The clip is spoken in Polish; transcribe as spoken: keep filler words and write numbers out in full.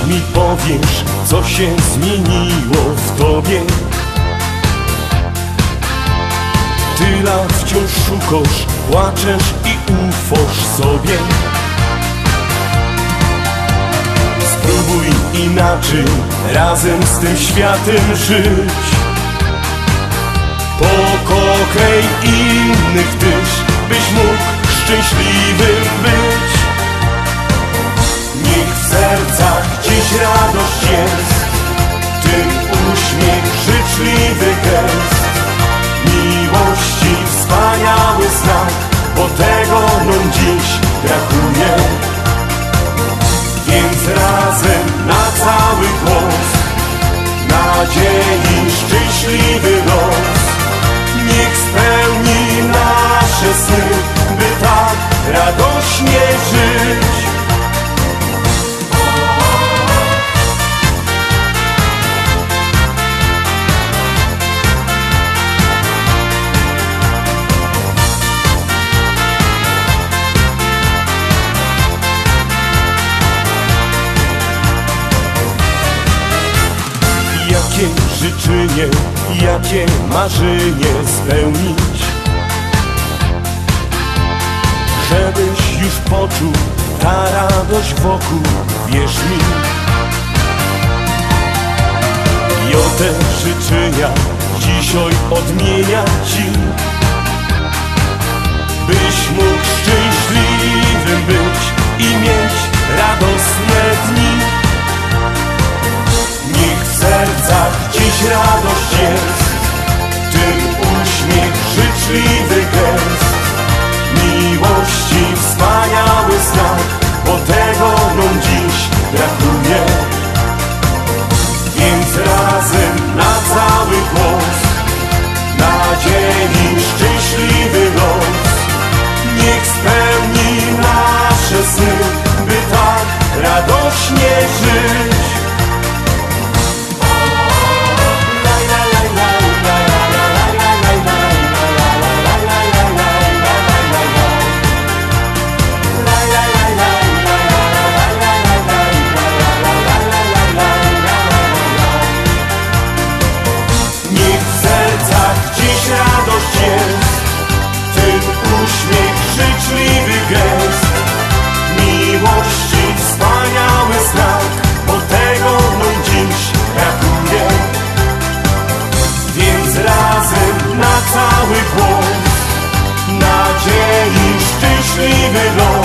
mi powiesz, co się zmieniło w tobie. Ty lat wciąż szukasz, płaczesz i ufasz sobie. Spróbuj inaczej razem z tym światem żyć. Pokochaj innych tyś, byś mógł szczęśliwym być. Niech w sercach gdzieś radość jest, tym uśmiech życzliwy gest. Miłości wspaniały znak, bo tego nam dziś brakuje. Więc razem na cały głos, nadziei szczęśliwy los. Niech spełni nasze sny, by tak radośnie żyć. Jakie życzenie, jakie marzenie spełnić, żebyś już poczuł ta radość wokół, wierz mi. I o te życzenia dzisiaj odmienia ci, byś mógł szczęśliwym być i mieć radosne dni. Niech w sercach gdzieś radość jest, tym uśmiech życzliwy gest. Miłości wspaniały znak, bo tego nam dziś brakuje. Więc razem na cały głos, nadziei szczęśliwy los. Niech spełni nasze sny, by tak radośnie żyć. Życzliwy gest, miłości wspaniały znak, bo tego nam dziś brakuje. Więc razem na cały głos, nadziei szczęśliwy los.